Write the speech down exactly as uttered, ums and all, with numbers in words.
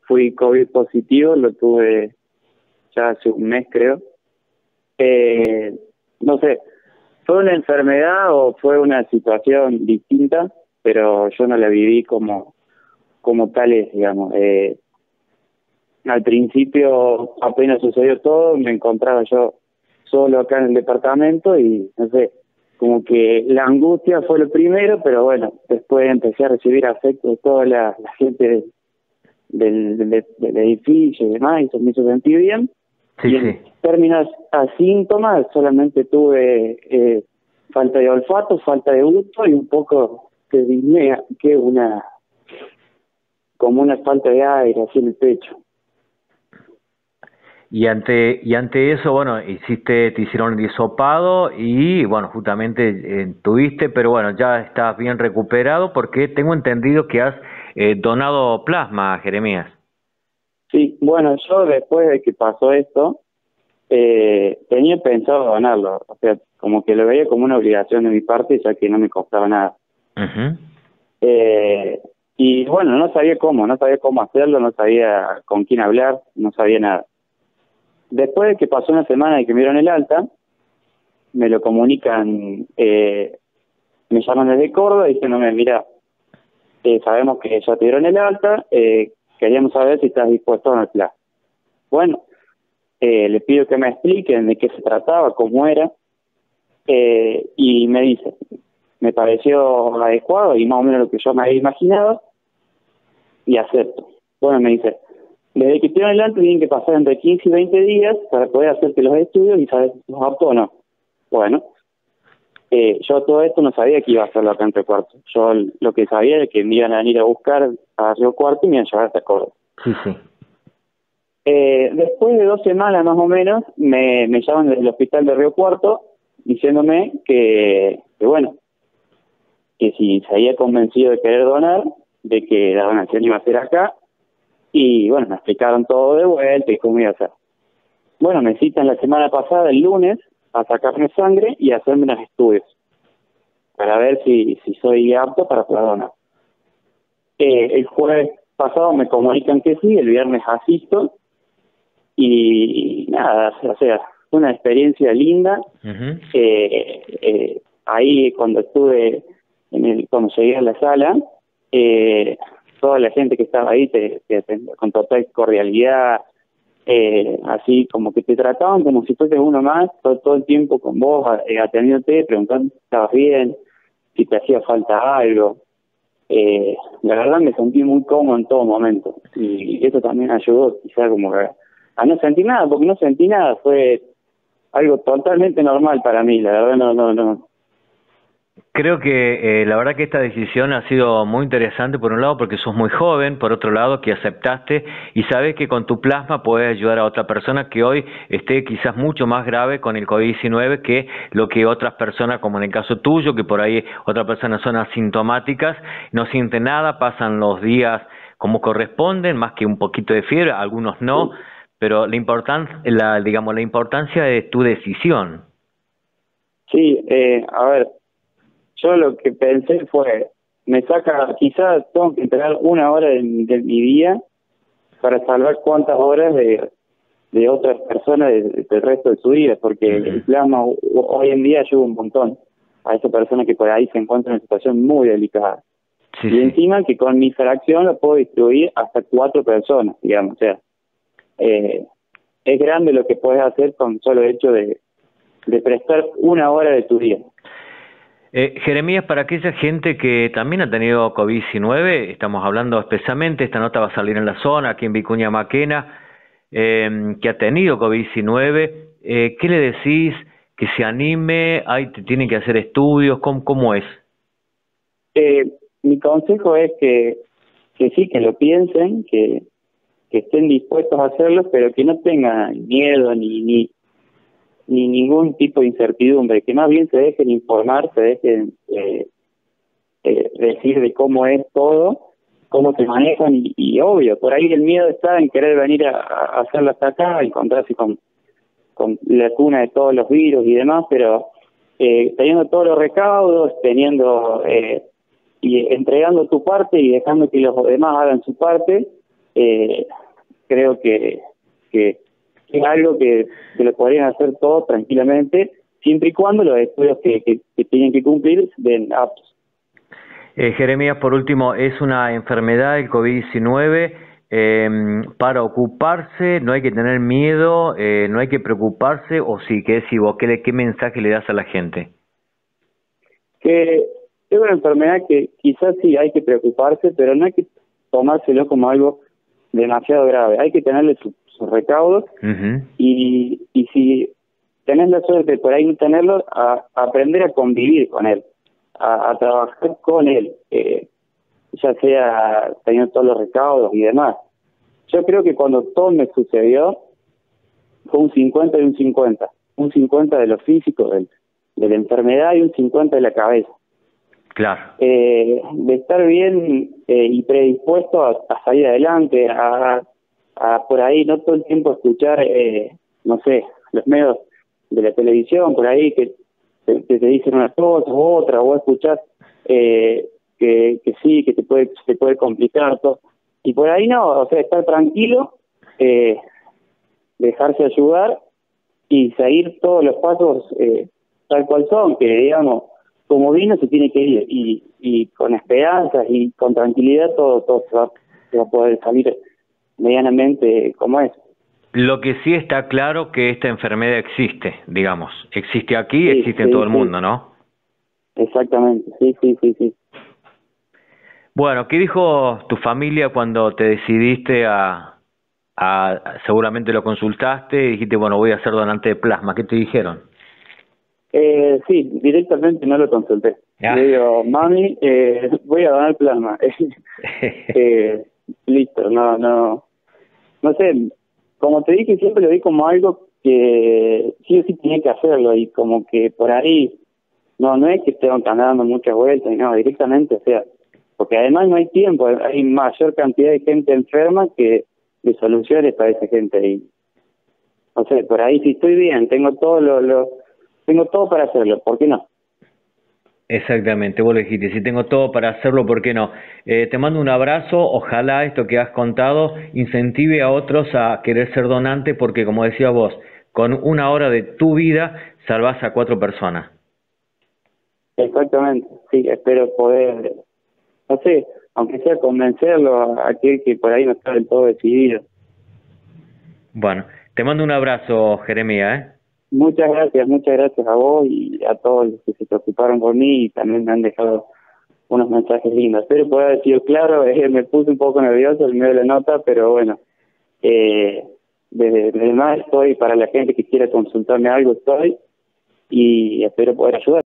fui COVID positivo, lo tuve ya hace un mes creo. Eh, no sé, ¿fue una enfermedad o fue una situación distinta? Pero yo no la viví como, como tal es, digamos. Eh, al principio, apenas sucedió todo, me encontraba yo solo acá en el departamento y, no sé, como que la angustia fue lo primero, pero bueno, después empecé a recibir afecto de toda la, la gente del, del, del edificio y demás, y eso me hizo sentir bien. Sí, Y en sí. términos a síntomas, solamente tuve eh, falta de olfato, falta de gusto y un poco de disnea, que una, como una falta de aire así en el pecho. Y ante y ante eso, bueno, hiciste, te hicieron el hisopado y, bueno, justamente eh, tuviste, pero bueno, ya estás bien recuperado porque tengo entendido que has eh, donado plasma, Jeremías. Sí, bueno, yo después de que pasó esto, eh, tenía pensado donarlo, o sea, como que lo veía como una obligación de mi parte, ya que no me costaba nada. Uh-huh. Eh, y bueno, no sabía cómo, no sabía cómo hacerlo, no sabía con quién hablar, no sabía nada. Después de que pasó una semana y que me dieron el alta, me lo comunican, eh, me llaman desde Córdoba diciéndome, mira, eh, sabemos que ya te dieron el alta, eh, queríamos saber si estás dispuesto a donar plasma. Bueno, eh, le pido que me expliquen de qué se trataba, cómo era, eh, y me dice, me pareció adecuado y más o menos lo que yo me había imaginado, y acepto. Bueno, me dice, desde que te dieron el alta tienen que pasar entre quince y veinte días para poder hacerte los estudios y saber si sos apto o no. Bueno, eh, yo todo esto no sabía que iba a hacerlo acá en Río Cuarto. Yo lo que sabía es que me iban a venir a buscar a Río Cuarto y me iban a llevar hasta Córdoba. Sí, sí. Eh, después de dos semanas más o menos, me, me llaman desde el hospital de Río Cuarto diciéndome que, que, bueno, que si se había convencido de querer donar, de que la donación iba a ser acá, y bueno, me explicaron todo de vuelta y cómo iba a ser. Bueno, me citan la semana pasada, el lunes, a sacarme sangre y a hacerme unos estudios para ver si, si soy apto para poder donar. Eh, el jueves pasado me comunican que sí, el viernes asisto y, y nada, o sea, fue una experiencia linda. Uh-huh. Eh, eh, ahí cuando estuve, en el, cuando llegué a la sala, eh, toda la gente que estaba ahí te, te, te, con total cordialidad, eh, así como que te trataban como si fuese uno más, todo, todo el tiempo con vos, eh, atendiéndote, preguntando si estabas bien, si te hacía falta algo. Eh, la verdad me sentí muy cómodo en todo momento y eso también ayudó quizá como a, a no sentir nada, porque no sentí nada, fue algo totalmente normal para mí, la verdad no, no, no. Creo que eh, la verdad que esta decisión ha sido muy interesante por un lado porque sos muy joven, por otro lado que aceptaste y sabes que con tu plasma puedes ayudar a otra persona que hoy esté quizás mucho más grave con el COVID diecinueve que lo que otras personas, como en el caso tuyo, que por ahí otras personas son asintomáticas, no sienten nada, pasan los días como corresponden, más que un poquito de fiebre, algunos no, pero la importancia, la, digamos, la importancia de tu decisión. Sí, eh, a ver, yo lo que pensé fue, me saca, quizás tengo que entregar una hora de, de mi día para salvar cuántas horas de, de otras personas de, de, del resto de su vida, porque Uh-huh. el plasma hoy en día ayuda un montón a esa persona que por ahí se encuentra en una situación muy delicada. Sí, Y sí. encima que con mi fracción lo puedo distribuir hasta cuatro personas, digamos, o sea, eh, es grande lo que puedes hacer con solo hecho de, de prestar una hora de tu día. Eh, Jeremías, para aquella gente que también ha tenido COVID diecinueve, estamos hablando especialmente, esta nota va a salir en la zona, aquí en Vicuña Maquena, eh, que ha tenido COVID diecinueve, eh, ¿qué le decís? Que se anime, hay, te tienen que hacer estudios, ¿cómo, cómo es? Eh, mi consejo es que, que sí, que lo piensen, que, que estén dispuestos a hacerlo, pero que no tengan miedo ni, ni ni ningún tipo de incertidumbre, que más bien se dejen informar, se dejen eh, eh, decir de cómo es todo, cómo se manejan y, y obvio, por ahí el miedo está en querer venir a, a hacerlo hasta acá, encontrarse con, con la cuna de todos los virus y demás, pero eh, teniendo todos los recaudos, teniendo eh, y entregando tu parte y dejando que los demás hagan su parte, eh, creo que, que es algo que, que lo podrían hacer todos tranquilamente, siempre y cuando los estudios que, que, que tienen que cumplir den aptos. Eh, Jeremías, por último, ¿es una enfermedad el COVID diecinueve eh, para ocuparse? ¿No hay que tener miedo? Eh, ¿No hay que preocuparse? ¿O sí? ¿Qué decís vos? ¿Qué, ¿Qué mensaje le das a la gente? Que es una enfermedad que quizás sí hay que preocuparse, pero no hay que tomárselo como algo demasiado grave. Hay que tenerle sus su recaudos uh-huh. y, y si tenés la suerte de por ahí no tenerlo, a, a aprender a convivir con él, a, a trabajar con él, eh, ya sea teniendo todos los recaudos y demás. Yo creo que cuando todo me sucedió, fue un cincuenta y un cincuenta. Un cincuenta de lo físico, del, de la enfermedad, y un cincuenta de la cabeza. Claro. Eh, de estar bien eh, y predispuesto a, a salir adelante, a, a por ahí no todo el tiempo escuchar, eh, no sé, los medios de la televisión, por ahí que, que, que te dicen una cosa u otra, o escuchar eh, que, que sí, que te puede, se puede complicar todo. Y por ahí no, o sea, estar tranquilo, eh, dejarse ayudar y seguir todos los pasos eh, tal cual son, que digamos, como vino se tiene que ir, y, y con esperanzas y con tranquilidad todo, todo se, va, se va a poder salir medianamente como es. Lo que sí está claro que esta enfermedad existe, digamos, existe aquí, sí, existe sí, en todo el sí. mundo, ¿no? Exactamente, sí, sí, sí, sí. Bueno, ¿qué dijo tu familia cuando te decidiste a, a seguramente lo consultaste y dijiste, bueno, voy a ser donante de plasma? ¿Qué te dijeron? Eh, sí, directamente no lo consulté. Ah. Le digo, mami, eh, voy a donar plasma. eh, listo, no, no, no sé, como te dije, siempre lo vi como algo que sí o sí tenía que hacerlo, y como que por ahí, no, no es que estén dando muchas vueltas, no, directamente, o sea, porque además no hay tiempo, hay mayor cantidad de gente enferma que de soluciones para esa gente, y no sé, por ahí si estoy bien, tengo todo lo, lo tengo todo para hacerlo, ¿por qué no? Exactamente, vos lo dijiste, si tengo todo para hacerlo, ¿por qué no? Eh, te mando un abrazo, ojalá esto que has contado incentive a otros a querer ser donante, porque como decías vos, con una hora de tu vida salvás a cuatro personas. Exactamente, sí, espero poder, no sé, aunque sea convencerlo a aquel que por ahí no está del todo decidido. Bueno, te mando un abrazo, Jeremías, ¿eh? Muchas gracias, muchas gracias a vos y a todos los que se preocuparon por mí y también me han dejado unos mensajes lindos. Espero poder haber sido claro, eh, me puse un poco nervioso en medio de la nota, pero bueno, eh, desde, desde más estoy para la gente que quiera consultarme algo, estoy, y espero poder ayudar.